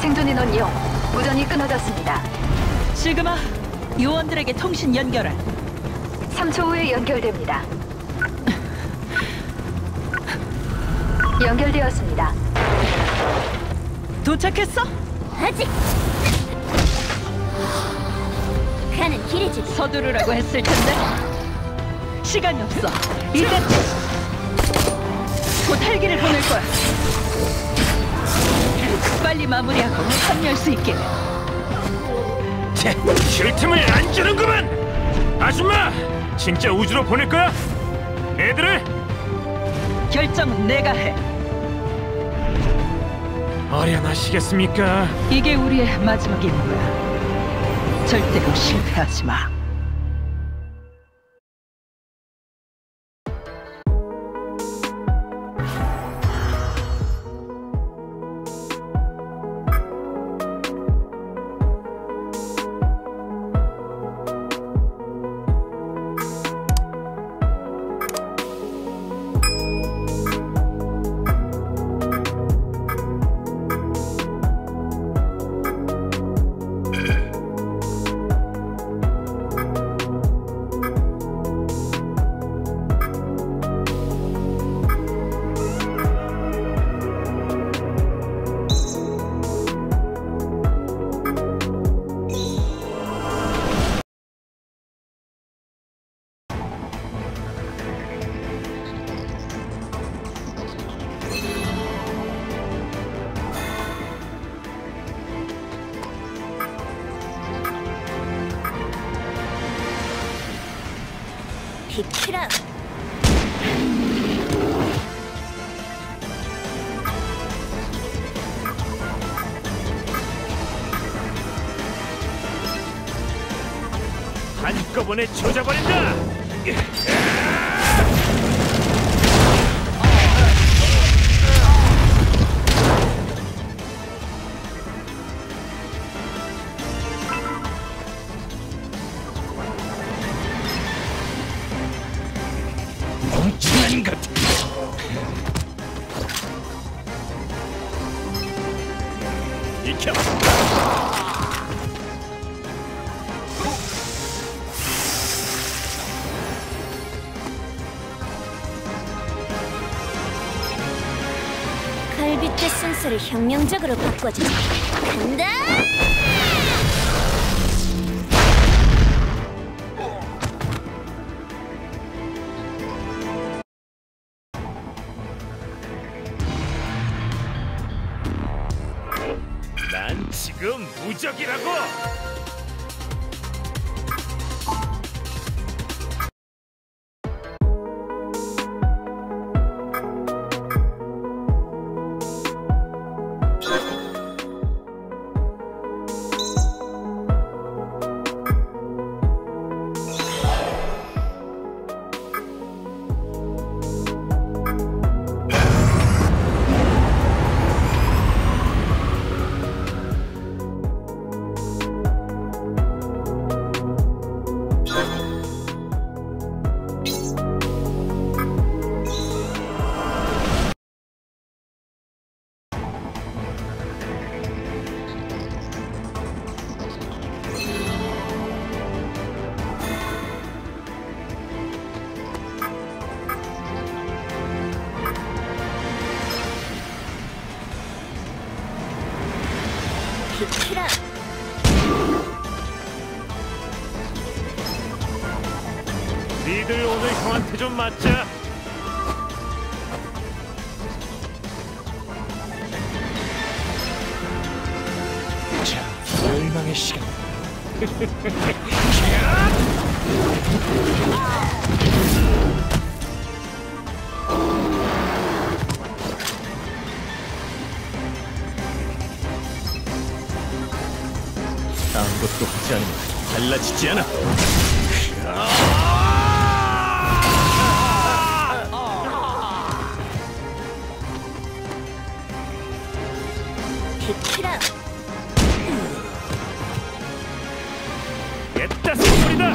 생존 인원 이용 무전이 끊어졌습니다. 시그마, 요원들에게 통신 연결을. 3초 후에 연결됩니다. 연결되었습니다. 도착했어? 아직 가는 길이지. 서두르라고 했을 텐데. 시간이 없어. 일단 곧 헬기를 보낼 거야. 빨리 마무리하고 합류할 수 있게. 쉴 틈을 안 주는구만! 아줌마! 진짜 우주로 보낼 거야? 애들을? 결정은 내가 해. 어련하시겠습니까? 이게 우리의 마지막 임무야. 절대로 실패하지 마. 비키라. 한꺼번에 조져버린다! 멍청한 것! 익혀! 갈빗대 순서를 혁명적으로 바꿔주자. 간다! 난 지금 무적이라고! 비키라. 니들 오늘 형한테 좀 맞자. 자, 멸망의 시간. 아무것도 하지 않으면 달라지지 않아. 비키라. 옛다 소리다.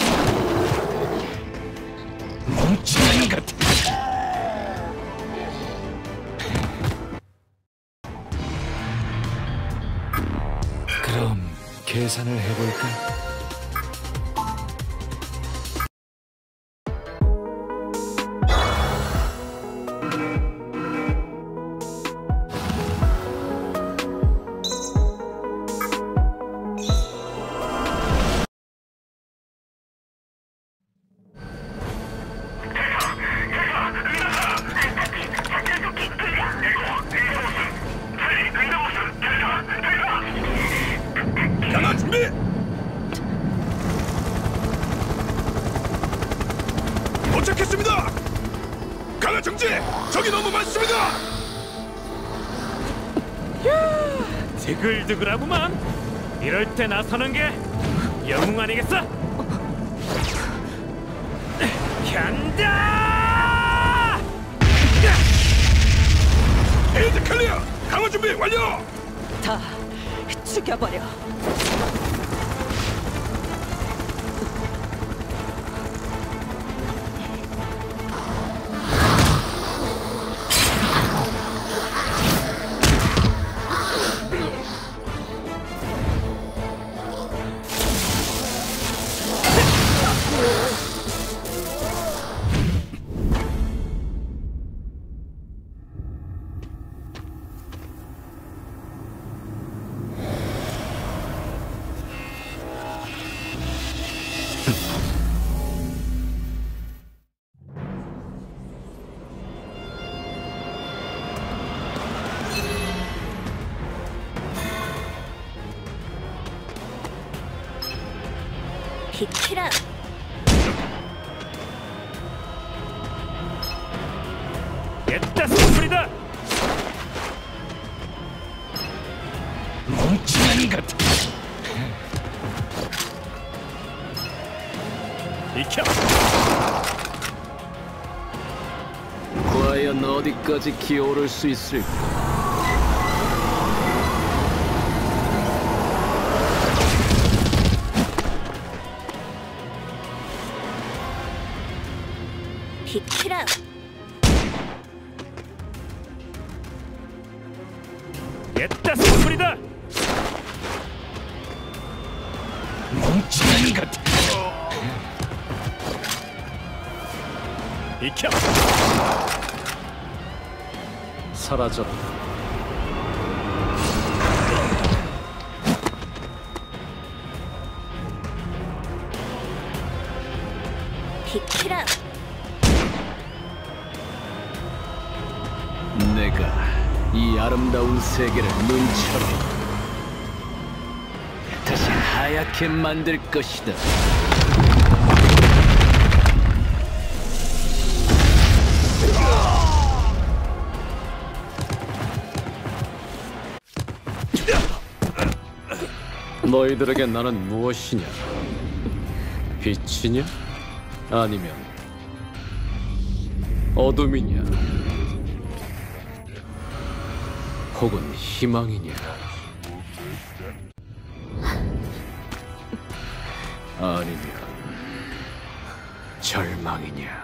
멍청한 것. 계산을 해볼까? 강화 준비! 도착했습니다! 강화 정지! 적이 너무 많습니다! 드글드글하구만! 이럴 때 나서는 게 영웅 아니겠어? 간다! 헤이드 클리어! 강화 준비 완료! 다 죽여버려. 비키라. 됐다 선물이다! 멍청한 것. 비켜! 과연 어디까지 기어오를 수 있을까? 비키라. 됐다 선물이다! 멍청한 것. 비켜! 사라져라. 비키라. 내가 이 아름다운 세계를 눈처럼 다시 하얗게 만들 것이다. 너희들에게 나는 무엇이냐? 빛이냐? 아니면 어둠이냐? 혹은 희망이냐? 아니면 절망이냐?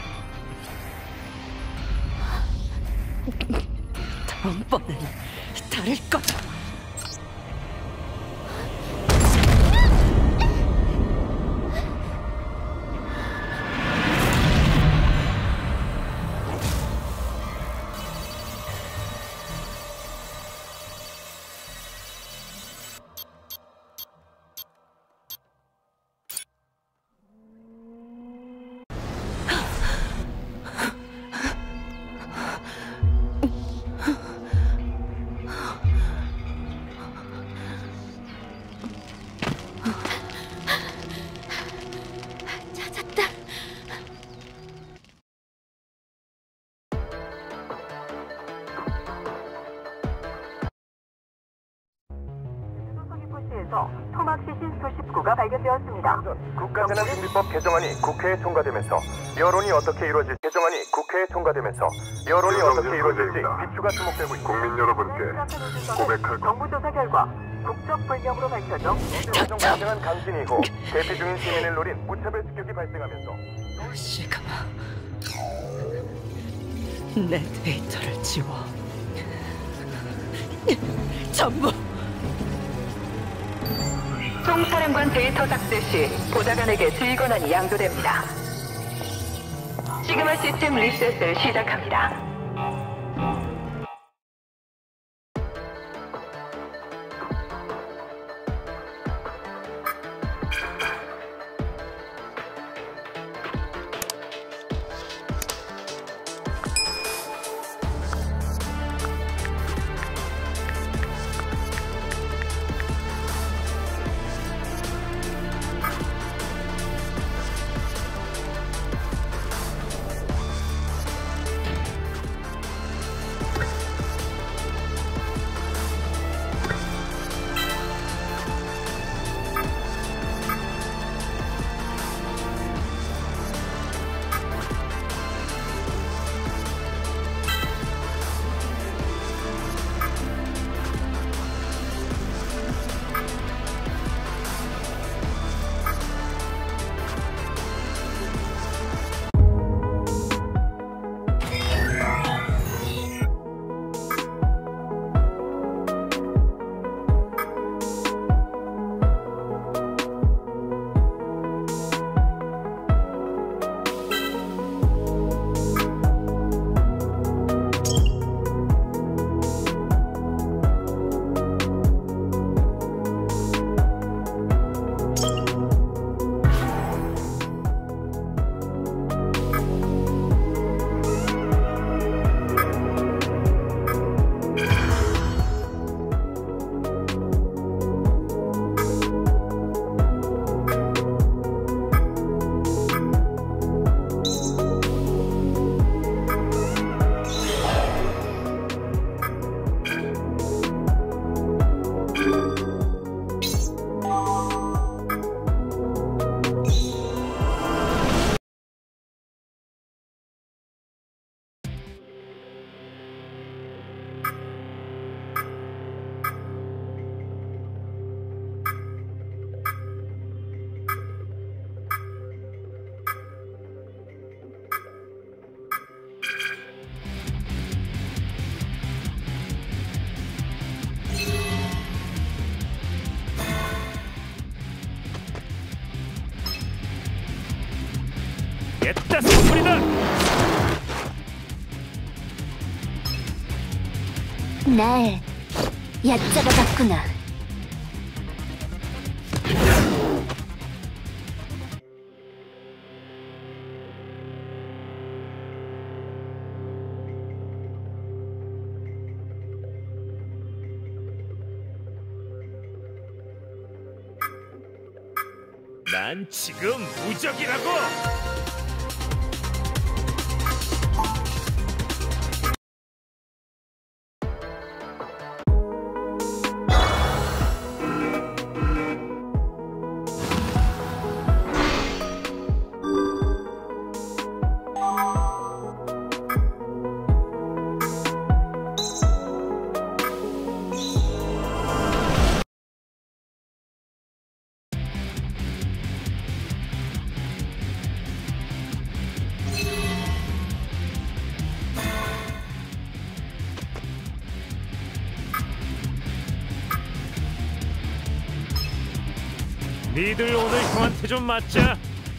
다음번엔 다를 거다. 찾았다. 소서기포시에서 토막 시신 수십 구가 발견되었습니다. 국가재난준비법 개정안이 국회에 통과되면서 여론이 어떻게 이루어질지 비추가 주목되고 있습니다. 국민 여러분께 고백할 정부 조사 결과 국적 불명으로 밝혀져 최종 발생한 강진 이후 대피 중인 시민을 노린 무차별 습격이 발생하면서 시그마, 내 데이터를 지워. 전부 총사령관 데이터 삭제 시 보좌관에게 주의 권한이 양도됩니다. 시그마 시스템 리셋을 시작합니다. 됐다, 선물이다. 날 얕잡아봤구나. 난 지금 무적이라고. 니들 오늘 형한테 좀 맞자.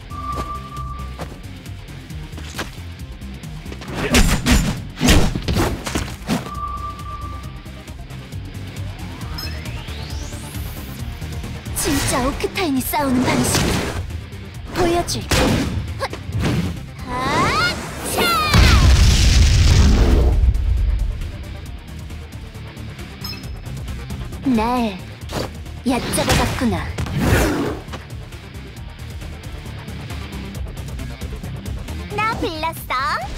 진짜 오크타인이 싸우는 방식 보여줄게. 날 얕잡아봤구나. 나 불렀어?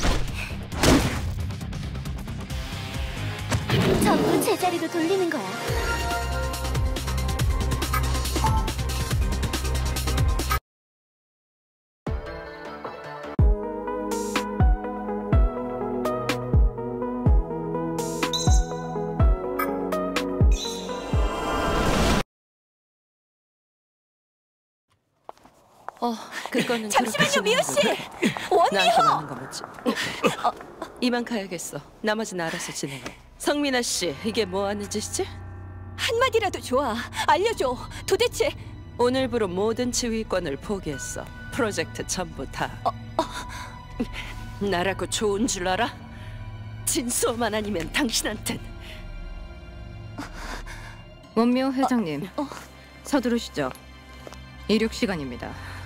전부 제자리로 돌리는 거야. 그거는 잠시만요, 미호 씨. 나한테 맞는 거 맞지? 이만 가야겠어. 나머지는 알아서 진행해. 성민아 씨, 이게 뭐 하는 짓이지? 한마디라도 좋아. 알려줘. 도대체 오늘부로 모든 지휘권을 포기했어. 프로젝트 전부 다. 나라고 좋은 줄 알아? 진수호만 아니면 당신한텐. 원미호 회장님, 서두르시죠. 이륙 시간입니다.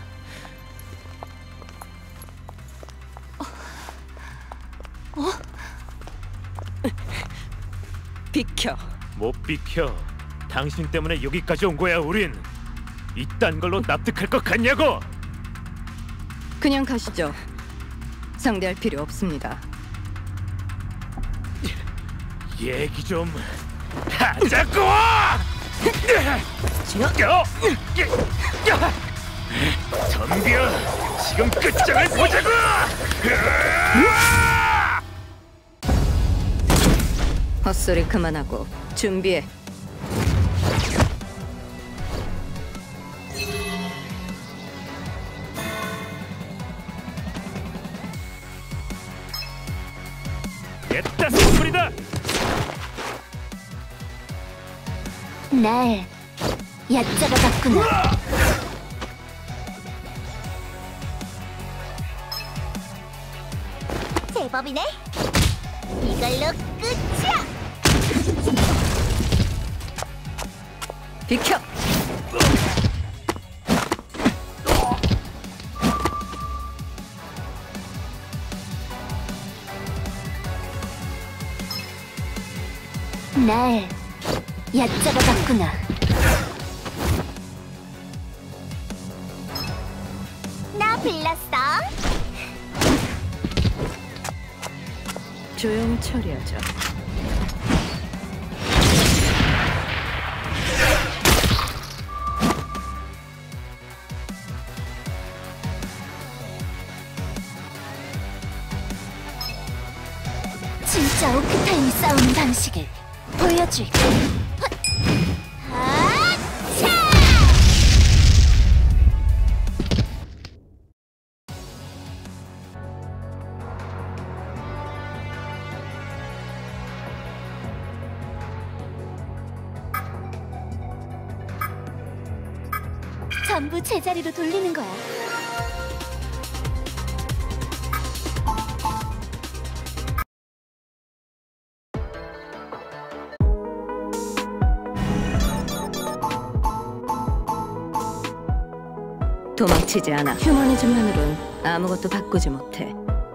비켜. 못 비켜. 당신 때문에 여기까지 온 거야. 우린 이딴 걸로 납득할 것 같냐고. 그냥 가시죠. 상대할 필요 없습니다. 얘기 좀 하자고. 덤벼. 지금 끝장을 보자고. 헛소리 그만하고 준비해. 됐다. 선물이다. 날 얕잡아봤구나. 제법이네. 이걸로 끝이야. 비켜. 날 얕잡아봤구나. 나 불렀어. 조용히 처리하자. 진짜 오크타임 싸우는 방식을 보여줄게. 아차! 전부 제자리로 돌리는 거야. 도망치지 않아. 휴머니즘만으론 아무것도 바꾸지 못해.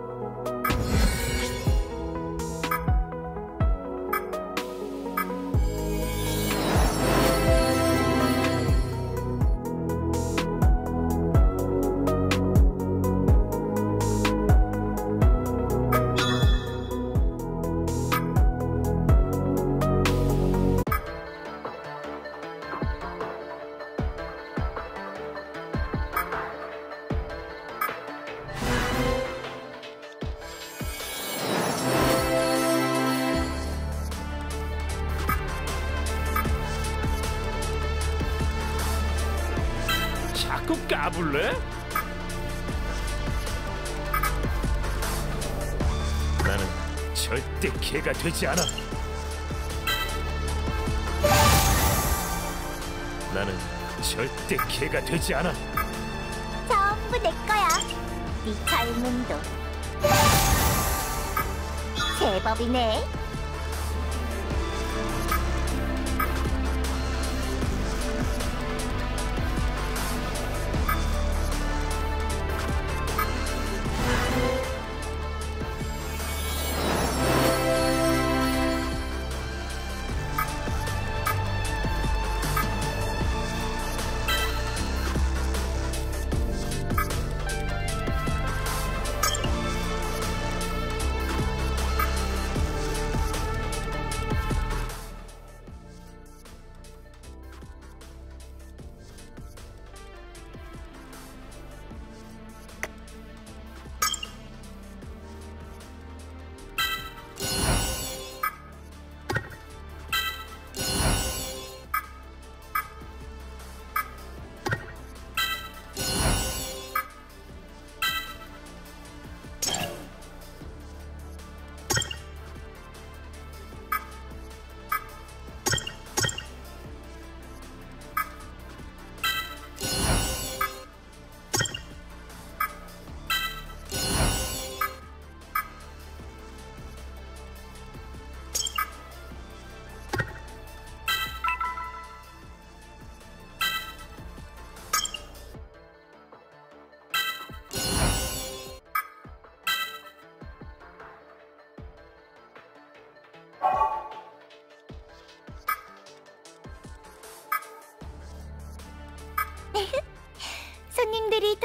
자꾸 까불래? 나는 절대 개가 되지 않아. 나는 절대 개가 되지 않아. 전부 내 거야. 네 젊음도. 제법이네.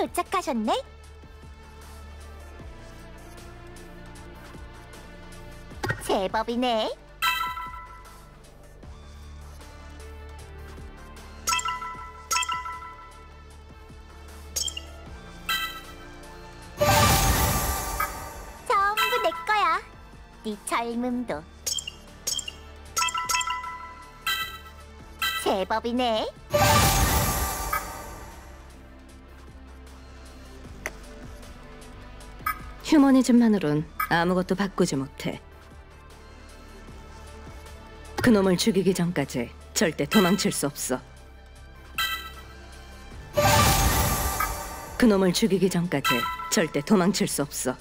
도착하셨네? 제법이네. 전부 내 거야. 네 젊음도. 제법이네. 휴머니즘만으론 아무것도 바꾸지 못해. 그놈을 죽이기 전까지 절대 도망칠 수 없어. 그놈을 죽이기 전까지 절대 도망칠 수 없어.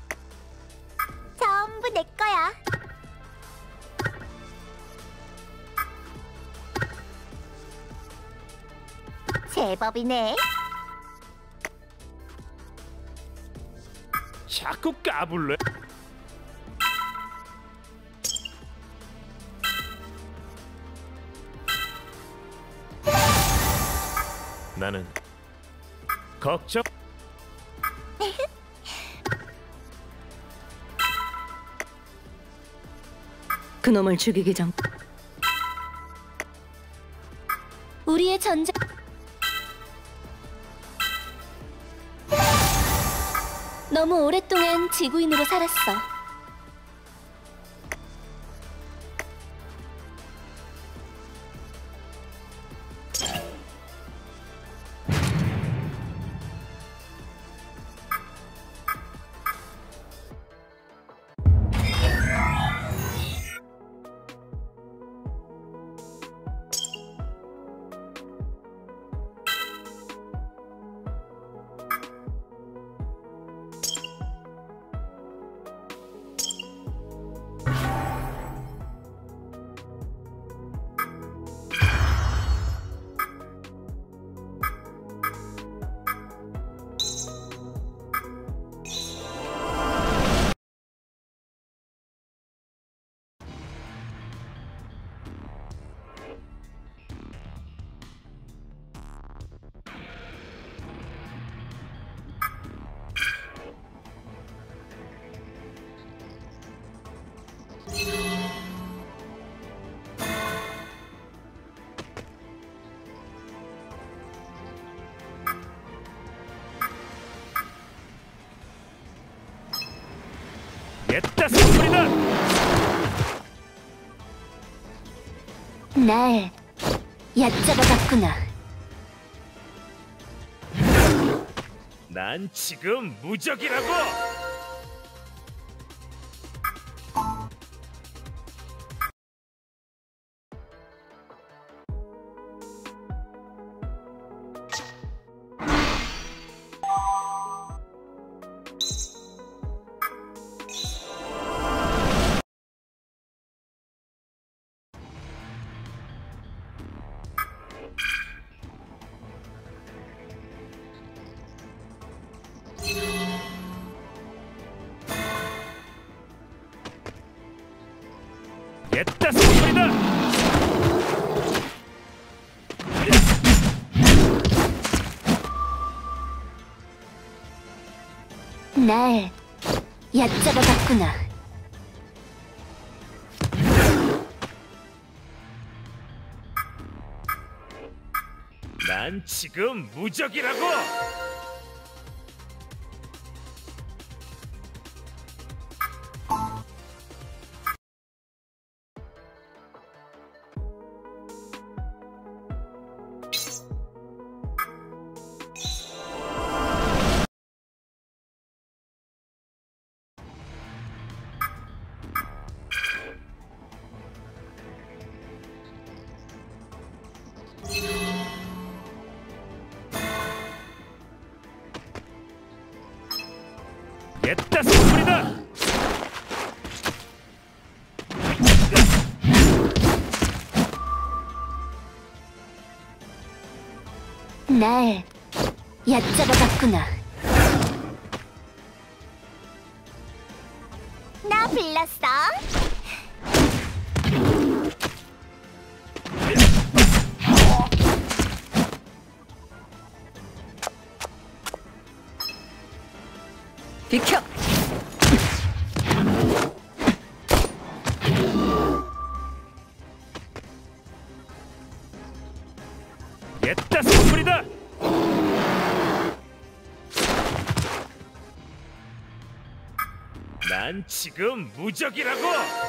전부 내 거야. 제법이네. 자꾸 까불래? 나는 걱정. 그놈을 죽이기 전 우리의 전쟁. 너무 오랫동안 지구인으로 살았어. 옛다 소리다. 날 얕잡아봤구나. 난 지금 무적이라고. 옛다 소리다. 날 얕잡아봤구나. 난 지금 무적이라고. 옛다 소리다. 날 얕잡아봤구나. 나 불렀어. 비켜! 옛다 선물이다. 난 지금 무적이라고.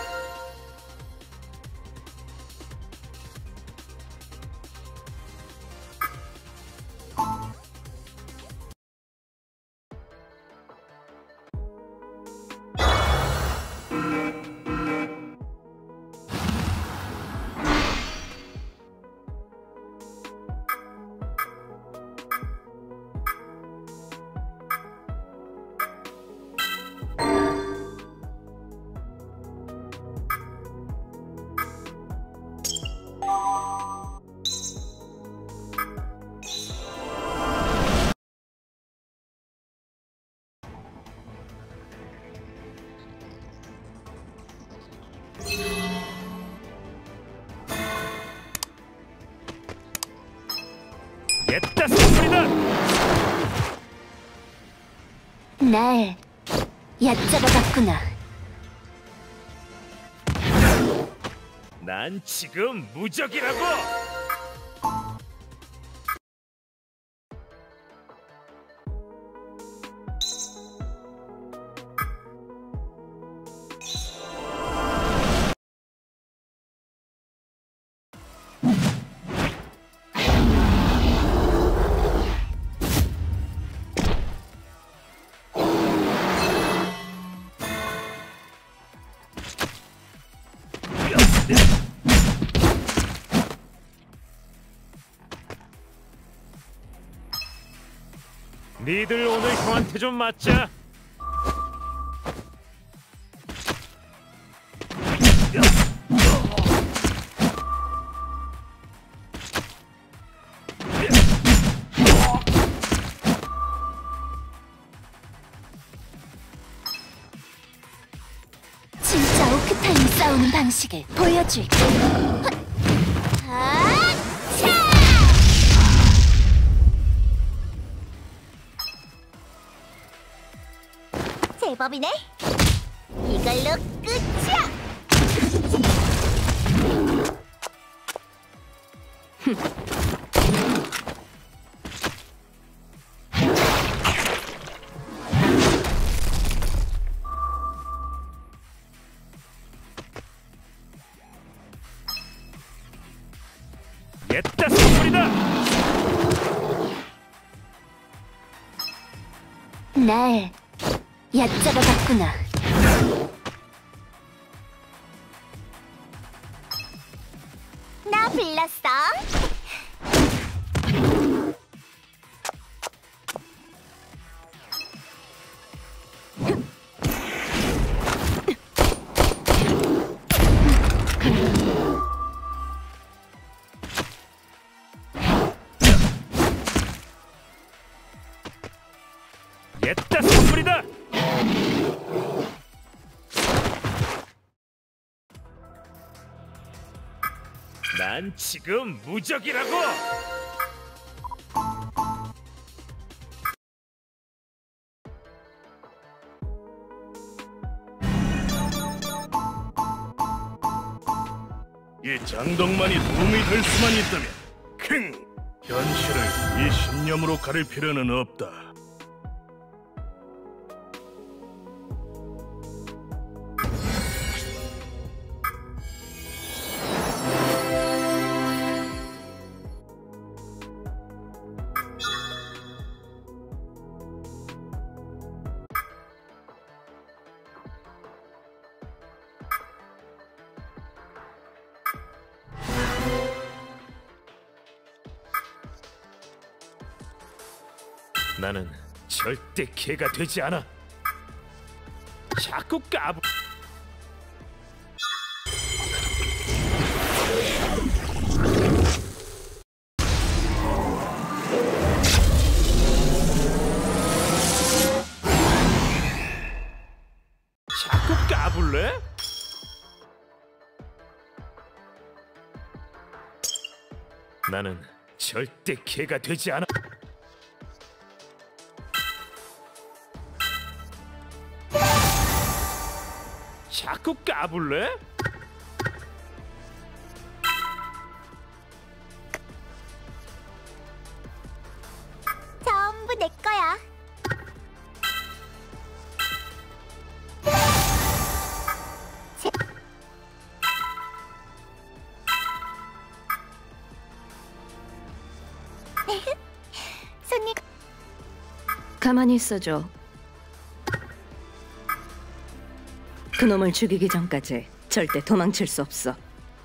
옛다 선물이다. 날 얕잡아봤구나. 난 지금 무적이라고. 니들 오늘 형한테 좀 맞자. 진짜 오크타임 싸우는 방식을 보여줄게. 제법이네. 이걸로 끝이야. 옛다 선물이다. 날 얕잡아봤구나. 나 불렀어. 옛다 선물이다. 난 지금 무적이라고. 이 장덕만이 도움이 될 수만 있다면 킹! 현실을 이 신념으로 가릴 필요는 없다. 나는 절대 개가 되지 않아. 자꾸 까부. 자꾸 까불래? 나는 절대 개가 되지 않아. 자꾸 까불래? 전부 내 거야. 손님, 가만히 있어줘. 그놈을 죽이기 전까지 절대 도망칠 수 없어.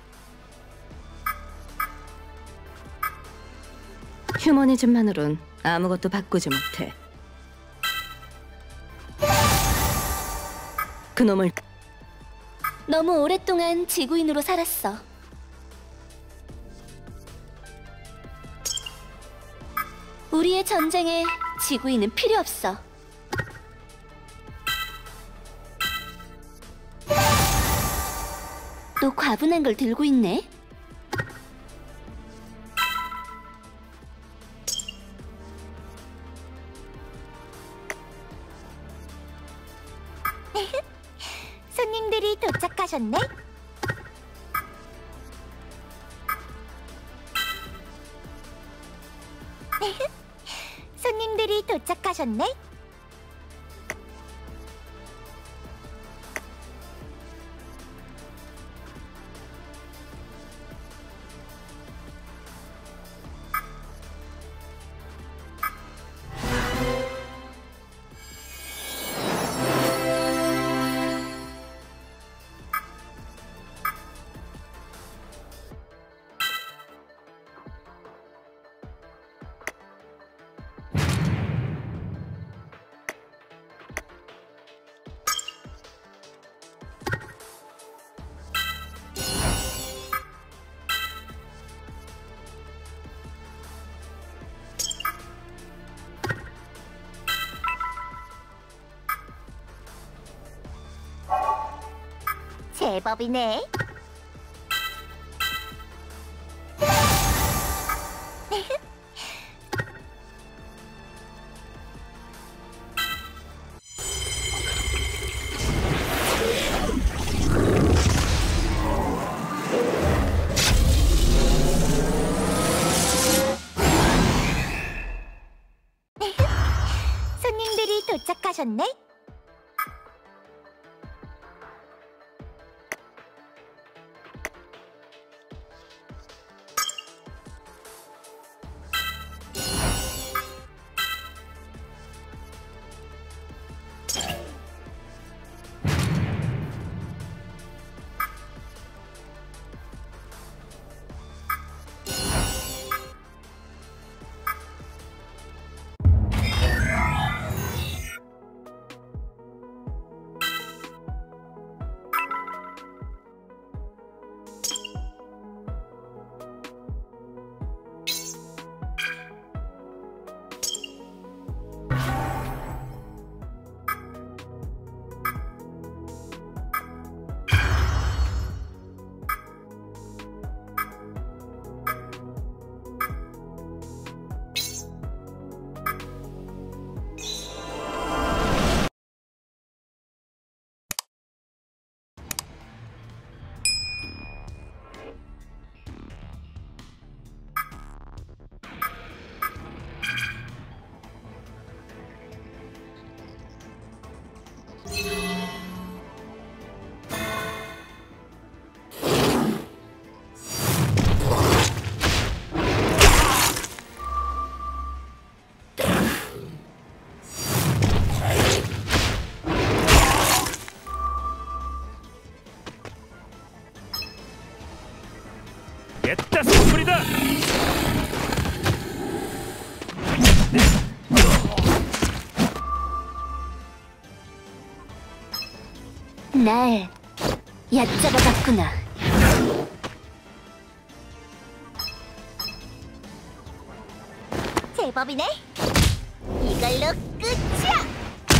휴머니즘만으론 아무것도 바꾸지 못해. 그놈을 너무 오랫동안 지구인으로 살았어. 우리의 전쟁에 지구인은 필요 없어. 또 과분한 걸 들고 있네. 손님들이 도착하셨네. 손님들이 도착하셨네. 제법이네. 손님들이 도착하셨네. 됐다, 선물이다. 날 얕잡아 봤구나. 제법이네. 이걸로 끝이야.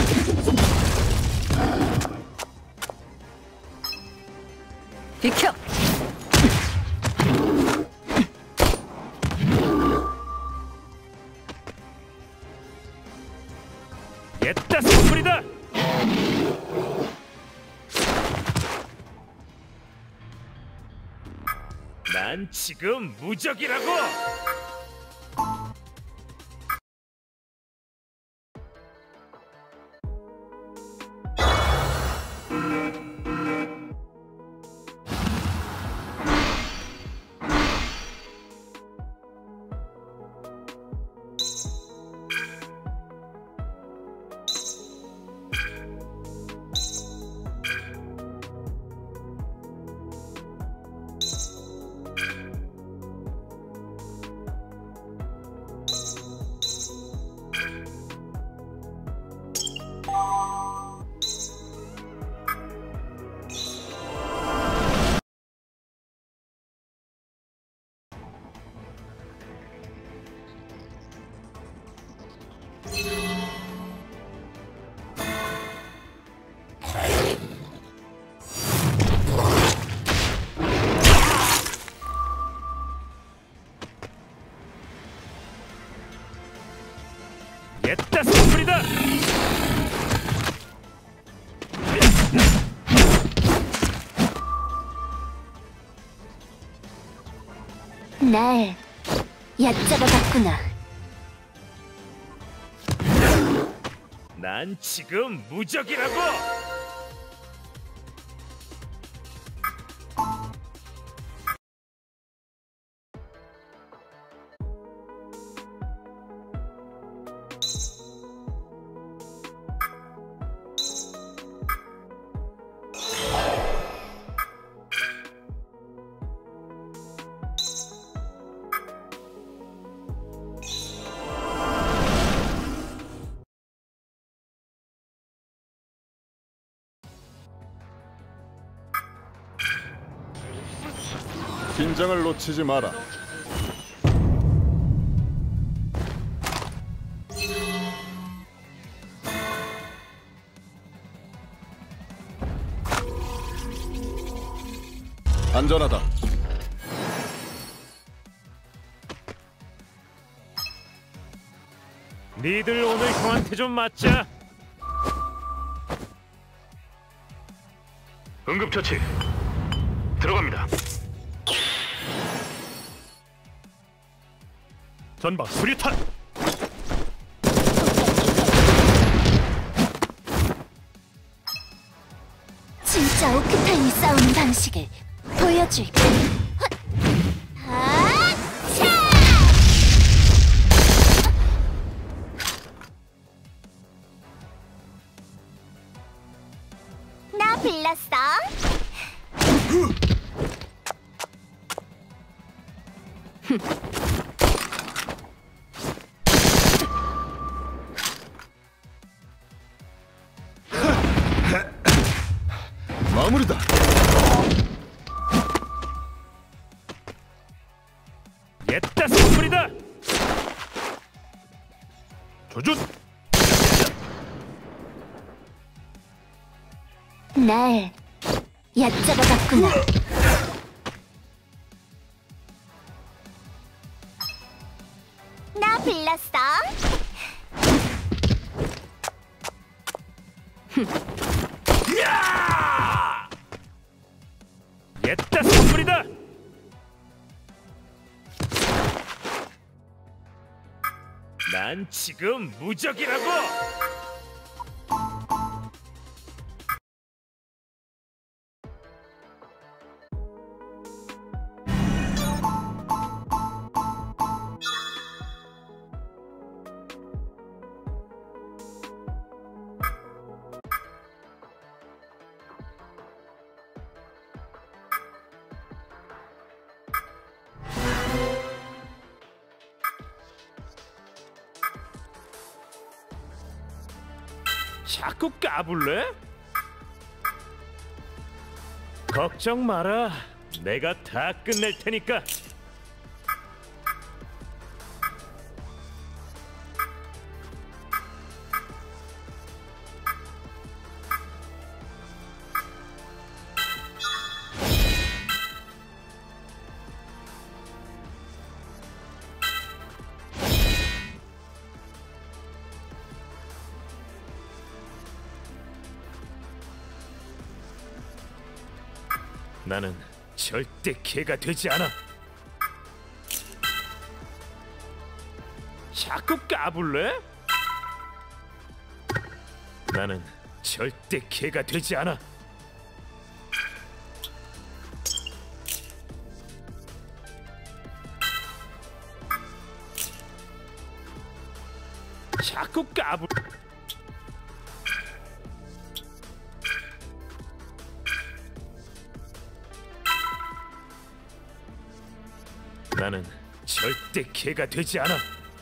비켜! 됐다, 선물이다. 난 지금 무적이라고! 옛다 선물이다! 날 얕잡아봤구나. 난 지금 무적이라고! 긴장을 놓치지 마라. 안전하다. 니들 오늘 형한테 좀 맞자. 응급처치 들어갑니다. 전방 수류탄. 진짜 오크타임이 싸우는 방식을 보여줄게. 나 불렀어. 마무리다. 옛다 선물이다. 조준. 날 얕잡아봤구나. 나 불렀어. 옛다 선물이다. 난 지금 무적이라고. 자꾸 까불래? 걱정 마라. 내가 다 끝낼 테니까. 나는 절대 개가 되지 않아. 자꾸 까불래? 나는 절대 개가 되지 않아. 자꾸 까불. 나는 절대 개가 되지 않아.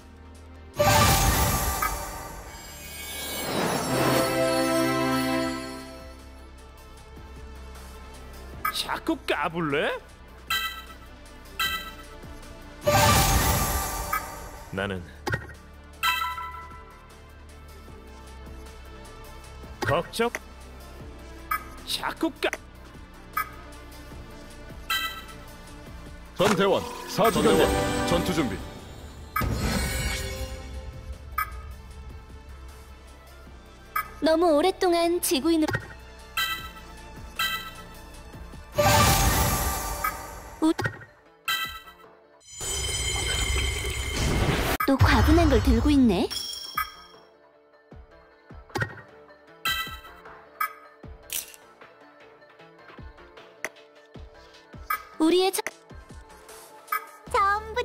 자꾸 까불래? 나는 걱정. 자꾸 까. 전대원 사주견대 전투 준비. 너무 오랫동안 지구인으로 또 과분한 걸 들고 있네. 우리의 전부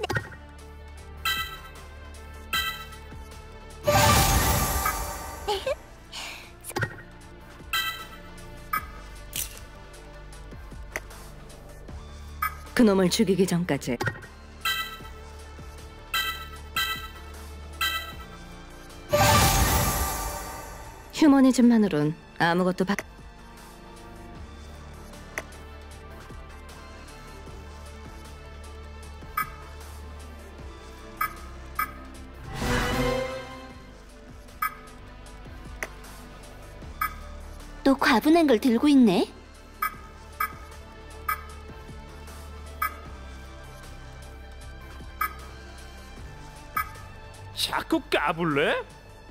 그놈을 죽이기 전까지. 휴머니즘만으론 아무것도 또 과분한 걸 들고 있네. 자꾸 까불래?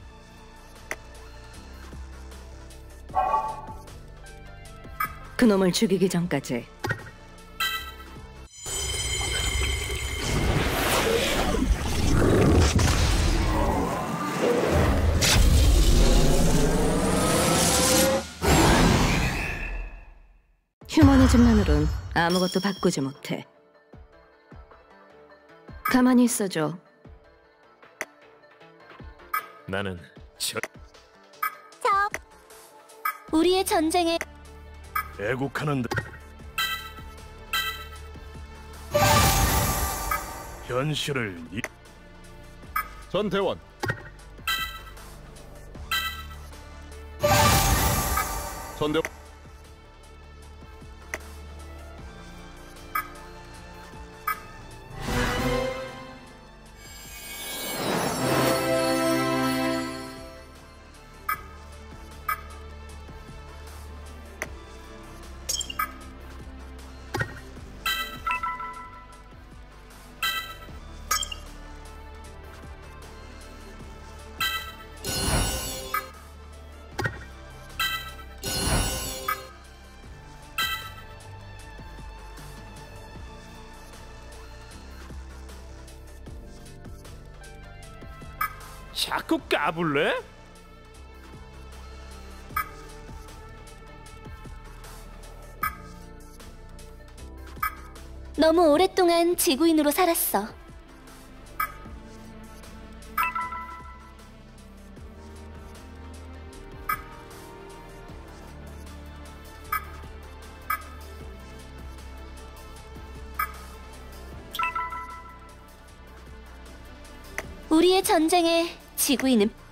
그놈을 죽이기 전까지. 휴머니즘만으론 아무것도 바꾸지 못해. 가만히 있어줘. 나는 우리의 전쟁에 애국하는데 현실을 전대원 전대 자꾸 까불래? 너무 오랫동안 지구인으로 살았어. 우리의 전쟁에 지구인은